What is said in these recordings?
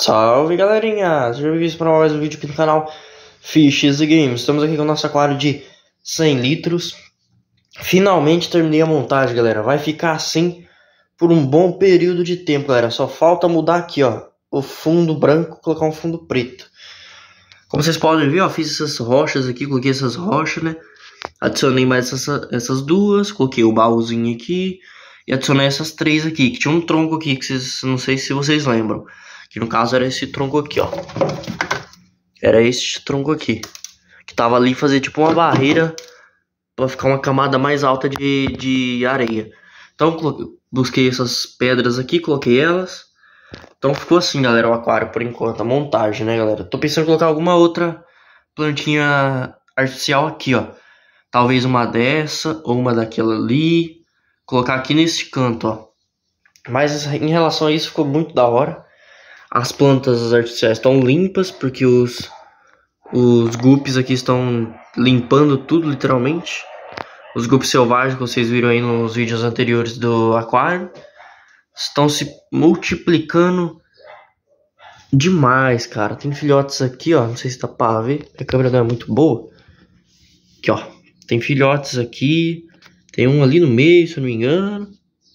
Salve galerinha, sejam bem-vindos para mais um vídeo aqui no canal Fishes Games. Estamos aqui com o nosso aquário de 100 litros. Finalmente terminei a montagem, galera. Vai ficar assim por um bom período de tempo, galera. Só falta mudar aqui, ó, o fundo branco, colocar um fundo preto. Como vocês podem ver, ó, fiz essas rochas aqui, coloquei essas rochas, né? Adicionei mais essas duas, coloquei o baúzinho aqui e adicionei essas três aqui, que tinha um tronco aqui que vocês, não sei se vocês lembram. Que no caso era esse tronco aqui, ó. Era esse tronco aqui. Que tava ali fazer tipo uma barreira pra ficar uma camada mais alta de areia. Então busquei essas pedras aqui, coloquei elas. Então ficou assim, galera, o aquário por enquanto, a montagem, né, galera. Tô pensando em colocar alguma outra plantinha artificial aqui, ó. Talvez uma dessa ou uma daquela ali. Colocar aqui nesse canto, ó. Mas em relação a isso ficou muito da hora. As plantas artificiais estão limpas, porque os guppies aqui estão limpando tudo, literalmente. Os guppies selvagens que vocês viram aí nos vídeos anteriores do aquário estão se multiplicando demais, cara. Tem filhotes aqui, ó, não sei se dá pra ver, a câmera não é muito boa. Aqui, ó, tem filhotes aqui, tem um ali no meio, se eu não me engano.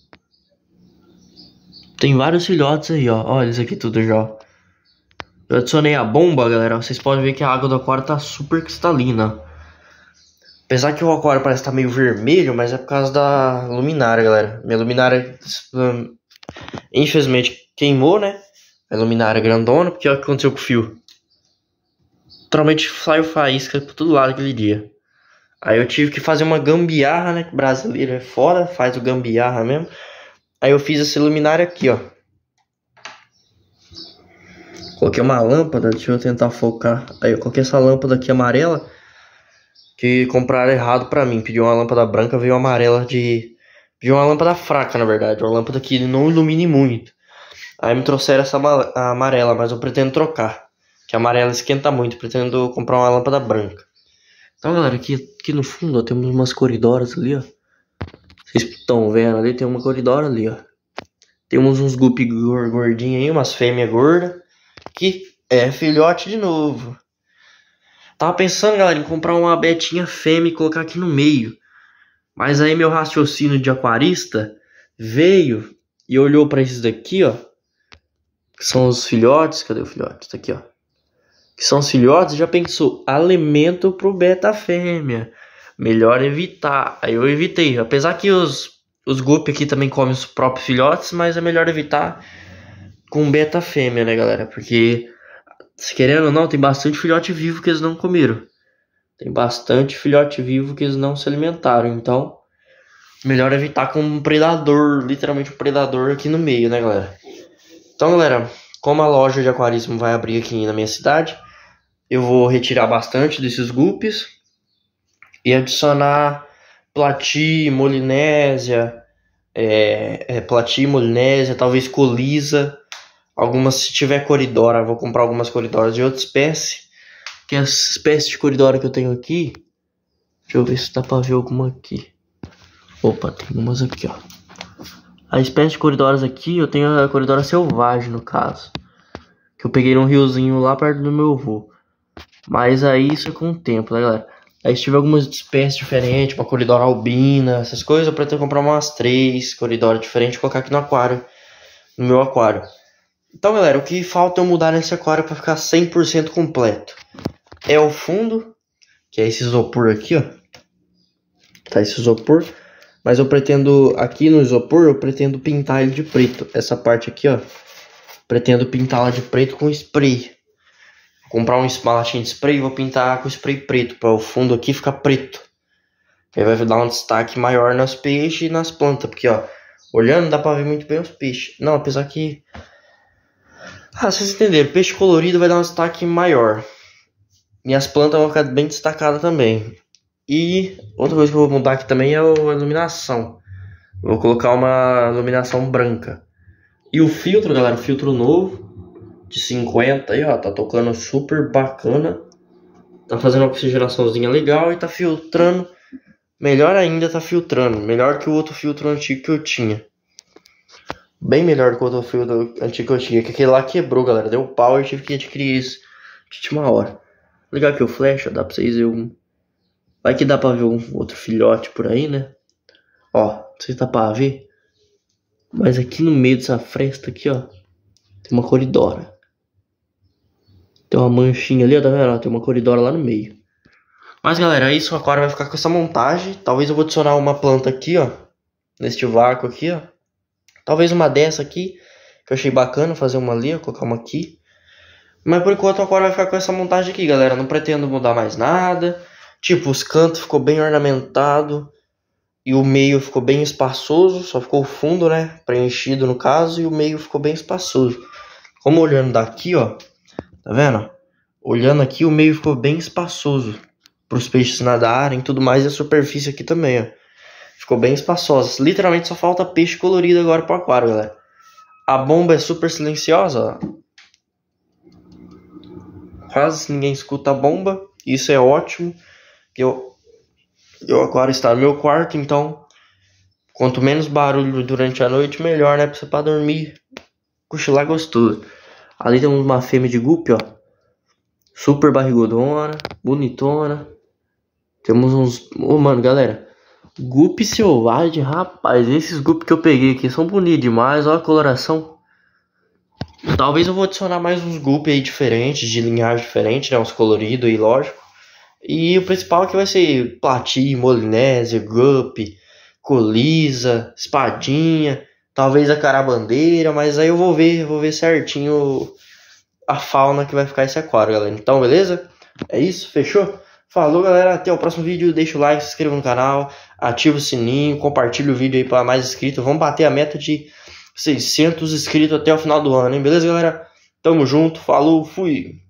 Tem vários filhotes aí, ó. Olha isso aqui tudo já. Eu adicionei a bomba, galera. Vocês podem ver que a água do aquário tá super cristalina. Apesar que o aquário parece estar meio vermelho, mas é por causa da luminária, galera. Minha luminária, infelizmente, queimou, né? A luminária grandona, porque olha o que aconteceu com o fio. Literalmente saiu faísca por todo lado aquele dia. Aí eu tive que fazer uma gambiarra, né? Brasileiro é foda, faz o gambiarra mesmo. Aí eu fiz essa luminária aqui, ó. Coloquei uma lâmpada, deixa eu tentar focar. Aí eu coloquei essa lâmpada aqui amarela, que compraram errado pra mim. Pediu uma lâmpada branca, veio amarela de... Pediu uma lâmpada fraca, na verdade. Uma lâmpada que não ilumine muito. Aí me trouxeram essa amarela, mas eu pretendo trocar. Que a amarela esquenta muito, pretendo comprar uma lâmpada branca. Então, galera, aqui no fundo, ó, temos umas coridoras ali, ó. Vocês estão vendo ali, tem uma coridora ali, ó. Temos uns guppies gordinhos aí, umas fêmeas gordas. Que é filhote de novo. Tava pensando, galera, em comprar uma betinha fêmea e colocar aqui no meio. Mas aí meu raciocínio de aquarista veio e olhou pra esses daqui, ó. Que são os filhotes. Cadê o filhote? Tá aqui, ó. Que são os filhotes, já pensou, alimento pro beta fêmea. Melhor evitar. Aí eu evitei. Apesar que os guppies aqui também comem os próprios filhotes, mas é melhor evitar com beta fêmea, né, galera? Porque, se querendo ou não, tem bastante filhote vivo que eles não comeram. Tem bastante filhote vivo que eles não se alimentaram. Então, melhor evitar com um predador, literalmente um predador aqui no meio, né, galera? Então, galera, como a loja de aquarismo vai abrir aqui na minha cidade, eu vou retirar bastante desses guppies e adicionar Platy, Molinésia, Platy, Molinésia, talvez Colisa. Algumas, se tiver coridora, eu vou comprar algumas coridoras de outra espécie. Que as espécies de coridora que eu tenho aqui, deixa eu ver se dá pra ver alguma aqui. Opa, tem umas aqui, ó. A espécie de coridoras aqui, eu tenho a coridora selvagem, no caso. Que eu peguei num riozinho lá perto do meu avô. Mas aí isso é com o tempo, né, galera? Aí se tiver algumas espécies diferentes, uma coridora albina, essas coisas, eu pretendo comprar umas 3 coridoras diferentes e colocar aqui no aquário, no meu aquário. Então, galera, o que falta eu mudar nesse aquário para ficar 100% completo é o fundo, que é esse isopor aqui, ó. Tá, esse isopor. Mas eu pretendo, aqui no isopor, eu pretendo pintar ele de preto. Essa parte aqui, ó, pretendo pintá-la de preto com spray. Comprar uma latinha de spray e vou pintar com spray preto, para o fundo aqui ficar preto. Aí vai dar um destaque maior nos peixes e nas plantas, porque, ó, olhando dá pra ver muito bem os peixes. Não, apesar que... Ah, vocês entenderam, peixe colorido vai dar um destaque maior. E as plantas vão ficar bem destacadas também. E outra coisa que eu vou mudar aqui também é a iluminação. Eu vou colocar uma iluminação branca. E o filtro, galera, o filtro novo de 50 aí, ó, tá tocando super bacana. Tá fazendo uma oxigenaçãozinha legal e tá filtrando. Melhor ainda, tá filtrando. Melhor que o outro filtro antigo que eu tinha. Bem melhor do que o outro fio antigo que eu tinha. Que aquele lá quebrou, galera. Deu pau e eu tive que adquirir isso de última hora. Vou ligar aqui o flash, ó, dá pra vocês verem. Vai que dá pra ver um outro filhote por aí, né? Ó, não sei se dá pra ver. Mas aqui no meio dessa fresta aqui, ó, tem uma coridora. Tem uma manchinha ali, ó, tá vendo? Tem uma coridora lá no meio. Mas galera, é isso, o aquário vai ficar com essa montagem. Talvez eu vou adicionar uma planta aqui, ó, neste vácuo aqui, ó. Talvez uma dessa aqui, que eu achei bacana fazer uma ali, ó, colocar uma aqui. Mas por enquanto o aquário vai ficar com essa montagem aqui, galera. Não pretendo mudar mais nada. Tipo, os cantos ficou bem ornamentado. E o meio ficou bem espaçoso. Só ficou o fundo, né, preenchido no caso. E o meio ficou bem espaçoso. Como olhando daqui, ó, tá vendo? Olhando aqui, o meio ficou bem espaçoso para os peixes nadarem e tudo mais. E a superfície aqui também, ó, ficou bem espaçosa. Literalmente só falta peixe colorido agora pro aquário, galera. A bomba é super silenciosa, ó. Quase ninguém escuta a bomba. Isso é ótimo. O aquário está no meu quarto, então quanto menos barulho durante a noite, melhor, né? Pra dormir, cochilar gostoso. Ali temos uma fêmea de guppy, ó. Super barrigudona, bonitona. Temos uns... Ô, mano, galera. Guppy selvagem, rapaz. Esses guppy que eu peguei aqui são bonitos demais. Olha a coloração. Talvez eu vou adicionar mais uns guppy aí diferentes, de linhagem diferente, né? Uns coloridos aí, lógico. E o principal aqui vai ser Plati, Molinésia, guppy, Colisa, Espadinha. Talvez a carabandeira, mas aí eu vou ver certinho a fauna que vai ficar esse aquário, galera. Então, beleza? É isso, fechou? Falou, galera, até o próximo vídeo. Deixa o like, se inscreva no canal, ativa o sininho, compartilha o vídeo aí para mais inscritos. Vamos bater a meta de 600 inscritos até o final do ano, hein? Beleza, galera? Tamo junto, falou, fui!